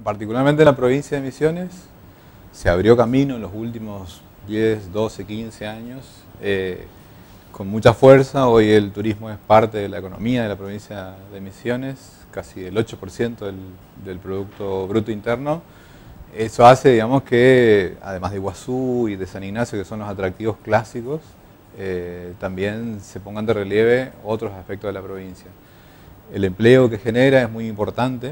particularmente en la provincia de Misiones, se abrió camino en los últimos 10, 12, 15 años, con mucha fuerza. Hoy el turismo es parte de la economía de la provincia de Misiones, casi el 8% del Producto Bruto Interno. Eso hace, digamos, que además de Iguazú y de San Ignacio, que son los atractivos clásicos, también se pongan de relieve otros aspectos de la provincia. El empleo que genera es muy importante,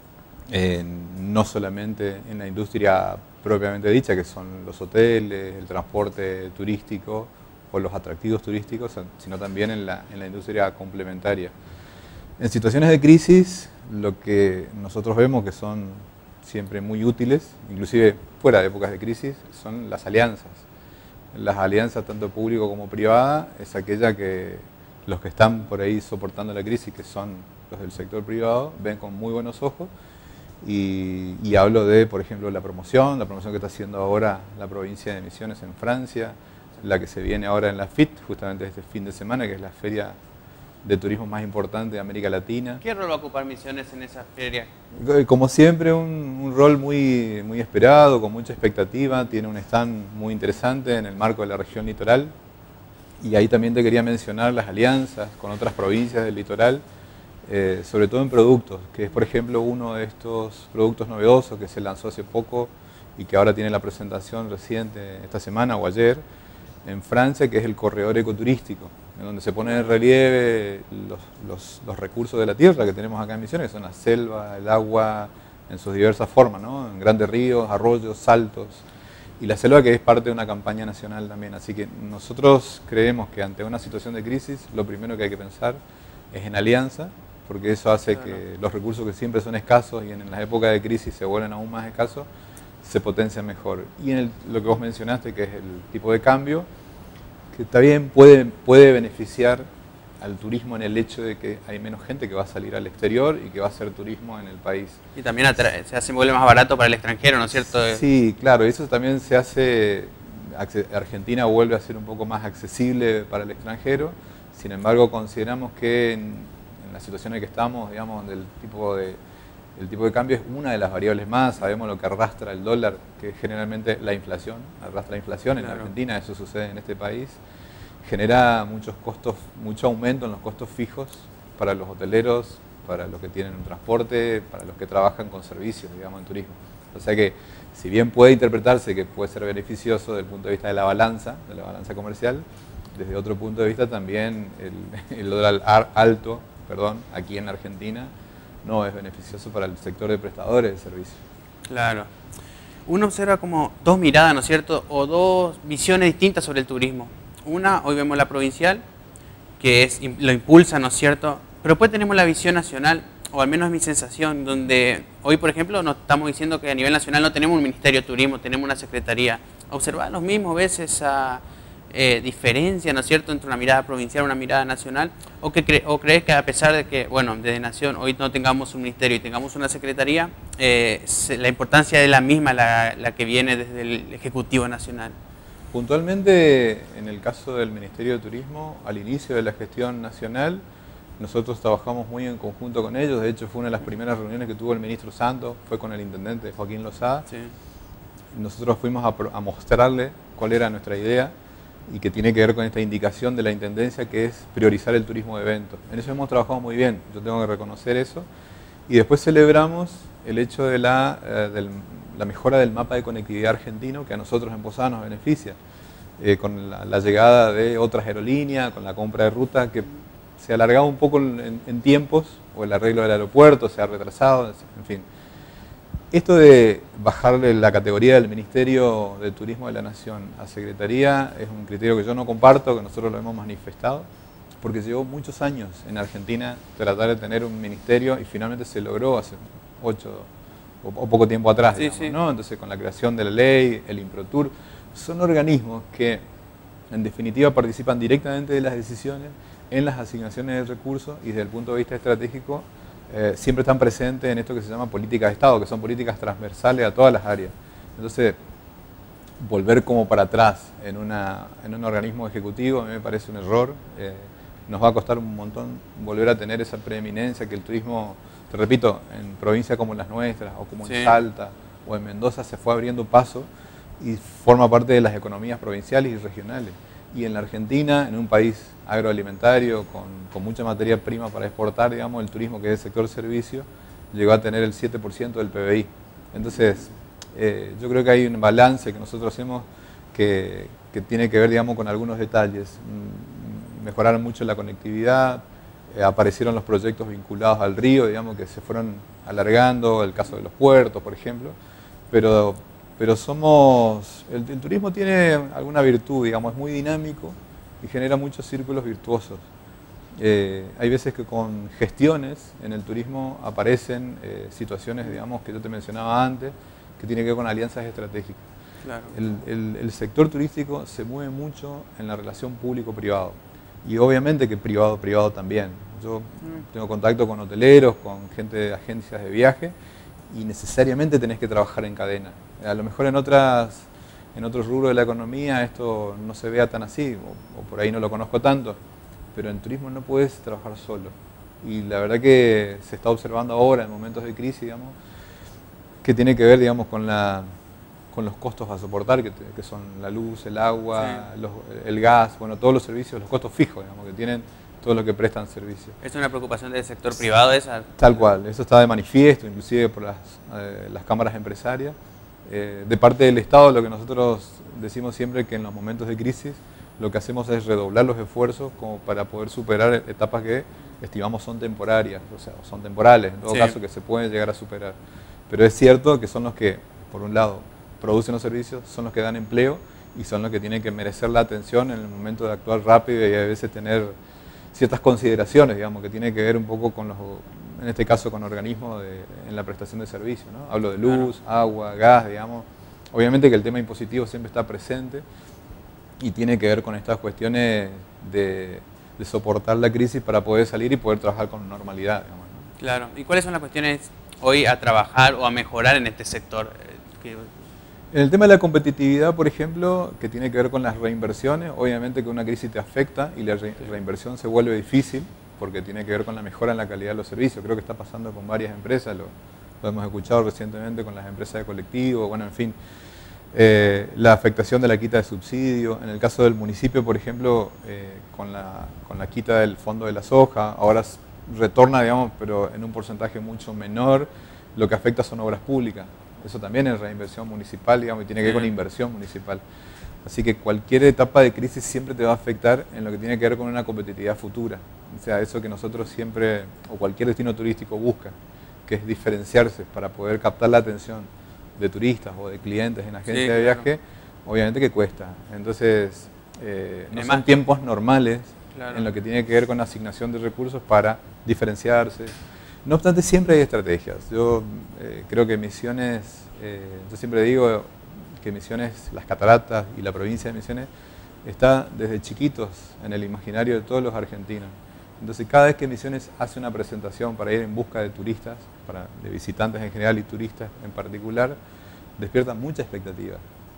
no solamente en la industria propiamente dicha, que son los hoteles, el transporte turístico o los atractivos turísticos, sino también en la industria complementaria. En situaciones de crisis, lo que nosotros vemos que son siempre muy útiles, inclusive fuera de épocas de crisis, son las alianzas. Las alianzas tanto público como privada es aquella que los que están por ahí soportando la crisis, que son los del sector privado, ven con muy buenos ojos. Y hablo de, por ejemplo, la promoción que está haciendo ahora la provincia de Misiones en Francia, la que se viene ahora en la FIT, justamente este fin de semana, que es la feria de turismo más importante de América Latina. ¿Qué rol va a ocupar Misiones en esa feria? Como siempre, un rol muy, muy esperado, con mucha expectativa. Tiene un stand muy interesante en el marco de la región litoral. Y ahí también te quería mencionar las alianzas con otras provincias del litoral, sobre todo en productos, que es, por ejemplo, uno de estos productos novedosos que se lanzó hace poco y que ahora tiene la presentación reciente esta semana o ayer en Francia, que es el corredor ecoturístico, en donde se pone en relieve los recursos de la tierra que tenemos acá en Misiones, que son la selva, el agua en sus diversas formas, ¿no? En grandes ríos, arroyos, saltos, y la selva, que es parte de una campaña nacional también. Así que nosotros creemos que ante una situación de crisis, lo primero que hay que pensar es en alianza, porque eso hace que los recursos que siempre son escasos y en las épocas de crisis se vuelven aún más escasos, se potencia mejor. Y en lo que vos mencionaste, que es el tipo de cambio, que también puede beneficiar al turismo en el hecho de que hay menos gente que va a salir al exterior y que va a hacer turismo en el país. Y también se vuelve más barato para el extranjero, ¿no es cierto? Sí, claro, eso también se hace, Argentina vuelve a ser un poco más accesible para el extranjero. Sin embargo, consideramos que en la situación en la que estamos, digamos, el tipo de cambio es una de las variables más. Sabemos lo que arrastra el dólar, que es generalmente la inflación, arrastra la inflación en Argentina, eso sucede en este país. Genera muchos costos, mucho aumento en los costos fijos para los hoteleros, para los que tienen un transporte, para los que trabajan con servicios, digamos, en turismo. O sea que, si bien puede interpretarse que puede ser beneficioso desde el punto de vista de la balanza comercial, desde otro punto de vista también el dólar alto, aquí en Argentina, no es beneficioso para el sector de prestadores de servicios. Claro. Uno observa como dos miradas, ¿no es cierto?, o dos visiones distintas sobre el turismo. Una, hoy vemos la provincial, que lo impulsa, ¿no es cierto?, pero después tenemos la visión nacional, o al menos es mi sensación, donde hoy, por ejemplo, nos estamos diciendo que a nivel nacional no tenemos un Ministerio de Turismo, tenemos una Secretaría. Observar los mismos, ves esa diferencia, ¿no es cierto?, entre una mirada provincial y una mirada nacional, o crees que a pesar de que, bueno, desde Nación hoy no tengamos un ministerio y tengamos una secretaría, la importancia es la misma, la que viene desde el Ejecutivo Nacional? Puntualmente, en el caso del Ministerio de Turismo, al inicio de la gestión nacional, nosotros trabajamos muy en conjunto con ellos. De hecho, fue una de las primeras reuniones que tuvo el ministro Santos, fue con el intendente Joaquín Lozada. Sí. Nosotros fuimos a mostrarle cuál era nuestra idea, y que tiene que ver con esta indicación de la Intendencia, que es priorizar el turismo de eventos. En eso hemos trabajado muy bien, yo tengo que reconocer eso. Y después celebramos el hecho de la mejora del mapa de conectividad argentino, que a nosotros en Posadas nos beneficia, con la llegada de otras aerolíneas, con la compra de ruta, que se ha alargado un poco en tiempos, o el arreglo del aeropuerto se ha retrasado, en fin. Esto de bajarle la categoría del Ministerio de Turismo de la Nación a Secretaría es un criterio que yo no comparto, que nosotros lo hemos manifestado, porque llevó muchos años en Argentina tratar de tener un ministerio y finalmente se logró hace 8 o poco tiempo atrás, digamos, sí. ¿no? Entonces, con la creación de la ley, el Improtur, son organismos que en definitiva participan directamente de las decisiones en las asignaciones de recursos y desde el punto de vista estratégico siempre están presentes en esto que se llama políticas de Estado, que son políticas transversales a todas las áreas. Entonces, volver como para atrás en un organismo ejecutivo a mí me parece un error. Nos va a costar un montón volver a tener esa preeminencia que el turismo te repito, en provincias como las nuestras, o como Sí. en Salta, o en Mendoza, se fue abriendo paso y forma parte de las economías provinciales y regionales. Y en la Argentina, en un país agroalimentario, con mucha materia prima para exportar, digamos, el turismo, que es el sector servicio, llegó a tener el 7% del PBI. Entonces, yo creo que hay un balance que nosotros hacemos que tiene que ver, digamos, con algunos detalles. Mejoraron mucho la conectividad, aparecieron los proyectos vinculados al río, digamos, que se fueron alargando, el caso de los puertos, por ejemplo, pero el turismo tiene alguna virtud, digamos, es muy dinámico y genera muchos círculos virtuosos. Hay veces que con gestiones en el turismo aparecen situaciones, digamos, que yo te mencionaba antes, que tienen que ver con alianzas estratégicas. Claro. El sector turístico se mueve mucho en la relación público-privado y obviamente que privado-privado también. Yo tengo contacto con hoteleros, con gente de agencias de viaje y necesariamente tenés que trabajar en cadena. A lo mejor en otros rubros de la economía esto no se vea tan así, o por ahí no lo conozco tanto, pero en turismo no puedes trabajar solo. Y la verdad que se está observando ahora en momentos de crisis, digamos, que tiene que ver, digamos, con los costos a soportar, que son la luz, el agua, Sí. el gas, bueno, todos los servicios, los costos fijos, digamos, que tienen todos los que prestan servicio. ¿Es una preocupación del sector privado esa? Tal cual, eso está de manifiesto, inclusive por las cámaras empresarias. De parte del Estado, lo que nosotros decimos siempre que en los momentos de crisis lo que hacemos es redoblar los esfuerzos como para poder superar etapas que estimamos son temporarias, o sea, son temporales, en todo Sí. caso que se pueden llegar a superar. Pero es cierto que son los que, por un lado, producen los servicios, son los que dan empleo y son los que tienen que merecer la atención en el momento de actuar rápido y a veces tener ciertas consideraciones, digamos, que tiene que ver un poco con en este caso con organismos en la prestación de servicios, ¿no? Hablo de luz, agua, gas, digamos. Obviamente que el tema impositivo siempre está presente y tiene que ver con estas cuestiones de soportar la crisis para poder salir y poder trabajar con normalidad, digamos, ¿no? Claro. ¿Y cuáles son las cuestiones hoy a trabajar o a mejorar en este sector? En el tema de la competitividad, por ejemplo, que tiene que ver con las reinversiones, obviamente que una crisis te afecta y la reinversión se vuelve difícil porque tiene que ver con la mejora en la calidad de los servicios. Creo que está pasando con varias empresas, lo hemos escuchado recientemente con las empresas de colectivo, bueno, en fin. La afectación de la quita de subsidio. En el caso del municipio, por ejemplo, con la quita del fondo de la soja, ahora retorna, digamos, pero en un porcentaje mucho menor. Lo que afecta son obras públicas. Eso también es reinversión municipal, digamos, y tiene que ver con inversión municipal. Así que cualquier etapa de crisis siempre te va a afectar en lo que tiene que ver con una competitividad futura. O sea, eso que nosotros siempre, o cualquier destino turístico busca, que es diferenciarse para poder captar la atención de turistas o de clientes en agencias de viaje, obviamente que cuesta. Entonces, no son tiempos normales en lo que tiene que ver con asignación de recursos para diferenciarse. No obstante, siempre hay estrategias. Yo creo que Misiones, yo siempre digo que Misiones, las cataratas y la provincia de Misiones, está desde chiquitos en el imaginario de todos los argentinos. Entonces, cada vez que Misiones hace una presentación para ir en busca de turistas, de visitantes en general y turistas en particular, despierta mucha expectativa.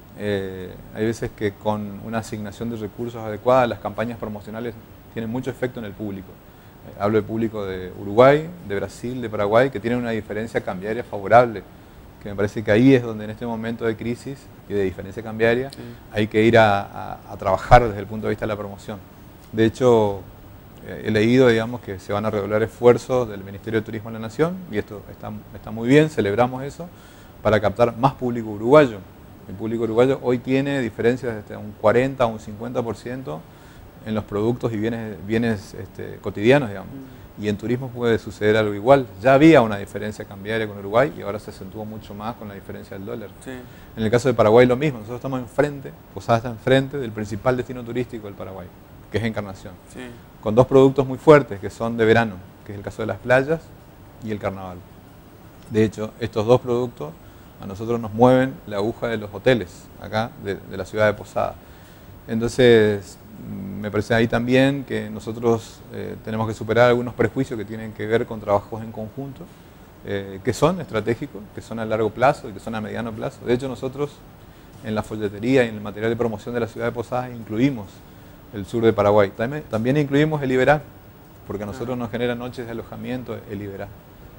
Hay veces que con una asignación de recursos adecuada, las campañas promocionales tienen mucho efecto en el público. Hablo del público de Uruguay, de Brasil, de Paraguay, que tienen una diferencia cambiaria favorable, que me parece que ahí es donde en este momento de crisis y de diferencia cambiaria hay que ir a trabajar desde el punto de vista de la promoción. De hecho, he leído, digamos, que se van a redoblar esfuerzos del Ministerio de Turismo de la Nación, y esto está muy bien, celebramos eso, para captar más público uruguayo. El público uruguayo hoy tiene diferencias de un 40 a un 50% en los productos y bienes cotidianos, digamos. Y en turismo puede suceder algo igual. Ya había una diferencia cambiaria con Uruguay y ahora se acentuó mucho más con la diferencia del dólar. Sí. En el caso de Paraguay lo mismo. Nosotros estamos enfrente, Posadas está enfrente del principal destino turístico del Paraguay, que es Encarnación. Sí. Con dos productos muy fuertes que son de verano, que es el caso de las playas y el carnaval. De hecho, estos dos productos a nosotros nos mueven la aguja de los hoteles acá de la ciudad de Posadas. Entonces, me parece ahí también que nosotros tenemos que superar algunos prejuicios que tienen que ver con trabajos en conjunto, que son estratégicos, que son a largo plazo y que son a mediano plazo. De hecho, nosotros en la folletería y en el material de promoción de la ciudad de Posadas incluimos el sur de Paraguay. También incluimos el Iberá, porque a nosotros nos genera noches de alojamiento el Iberá.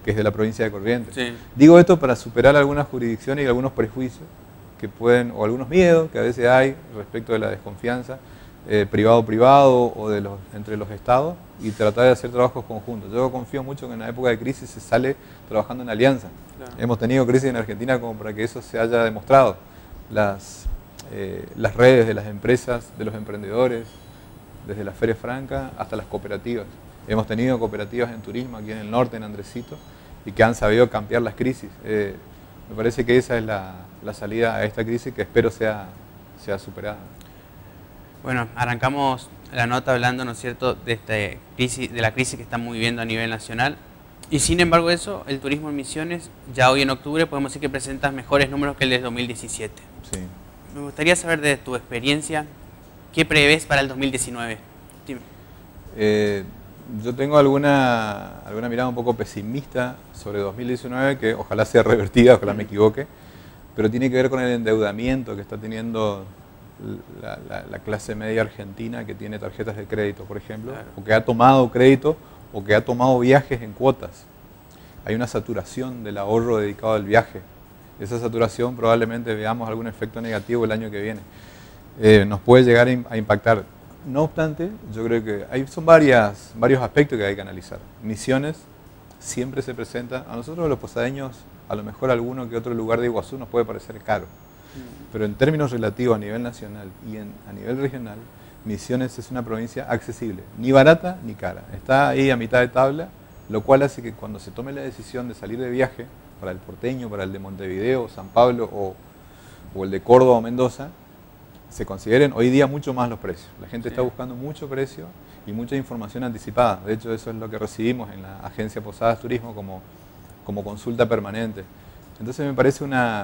que es de la provincia de Corrientes. Sí. Digo esto para superar algunas jurisdicciones y algunos prejuicios que pueden, o algunos miedos que a veces hay respecto de la desconfianza privado-privado o entre los estados, y tratar de hacer trabajos conjuntos. Yo confío mucho que en la época de crisis se sale trabajando en alianza. Claro. Hemos tenido crisis en Argentina como para que eso se haya demostrado. Las redes de las empresas, de los emprendedores, desde la Feria Franca hasta las cooperativas. Hemos tenido cooperativas en turismo aquí en el norte, en Andresito, y que han sabido cambiar las crisis. Me parece que esa es la salida a esta crisis, que espero sea superada. Bueno, arrancamos la nota hablando, ¿no es cierto?, de la crisis que estamos viviendo a nivel nacional. Y sin embargo eso, el turismo en Misiones, ya hoy en octubre, podemos decir que presentas mejores números que el de 2017. Sí. Me gustaría saber de tu experiencia, ¿qué prevés para el 2019? Dime. Yo tengo alguna mirada un poco pesimista sobre 2019, que ojalá sea revertida, ojalá me equivoque, pero tiene que ver con el endeudamiento que está teniendo la clase media argentina, que tiene tarjetas de crédito, por ejemplo, claro, o que ha tomado crédito o que ha tomado viajes en cuotas. Hay una saturación del ahorro dedicado al viaje. Esa saturación probablemente veamos algún efecto negativo el año que viene. Nos puede llegar a impactar. No obstante, yo creo que son varios aspectos que hay que analizar. Misiones siempre se presenta, a nosotros los posadeños, a lo mejor alguno que otro lugar de Iguazú nos puede parecer caro. Pero en términos relativos a nivel nacional y a nivel regional, Misiones es una provincia accesible, ni barata ni cara. Está ahí a mitad de tabla, lo cual hace que cuando se tome la decisión de salir de viaje, para el porteño, para el de Montevideo, San Pablo o el de Córdoba o Mendoza, se consideren hoy día mucho más los precios. La gente está buscando mucho precio y mucha información anticipada. De hecho, eso es lo que recibimos en la agencia Posadas Turismo como consulta permanente. Entonces me parece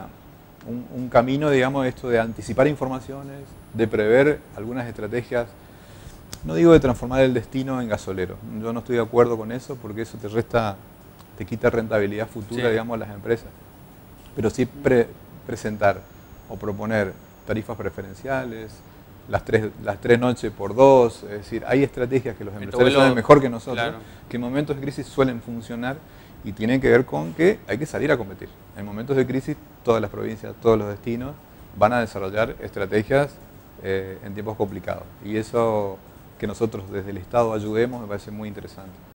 un camino, digamos, esto de anticipar informaciones, de prever algunas estrategias, no digo de transformar el destino en gasolero. Yo no estoy de acuerdo con eso, porque eso te quita rentabilidad futura, digamos, a las empresas. Pero sí presentar o proponer tarifas preferenciales, las tres noches por 2, es decir, hay estrategias que los empresarios saben mejor que nosotros, claro, que en momentos de crisis suelen funcionar y tienen que ver con que hay que salir a competir. En momentos de crisis, todas las provincias, todos los destinos van a desarrollar estrategias en tiempos complicados. Y eso, que nosotros desde el Estado ayudemos, me parece muy interesante.